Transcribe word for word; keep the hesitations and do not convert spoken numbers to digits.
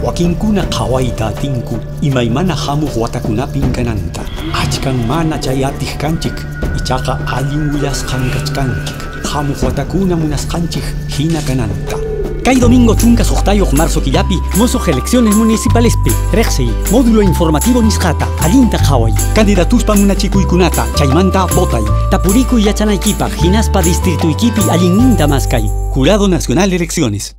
wakinkuna qhawaita atinku imaymana hamuq watakunapin kananta. Achkan mana chay atiq kanchik, ichaqa allin willasqankachkanchik. Hamuq watakuna munasqanchik hina kananta. Kay domingo chunka suqtayuq marzo killapi mosuq elecciones municipalespi reqsey módulo informativo nisqata allinta qhaway. Candidatuspa munachikuykunata chaymanta votay. Tapurikuy yachanaykipaq hinaspa distritoykipi allinninta maskay. Jurado Nacional de Elecciones.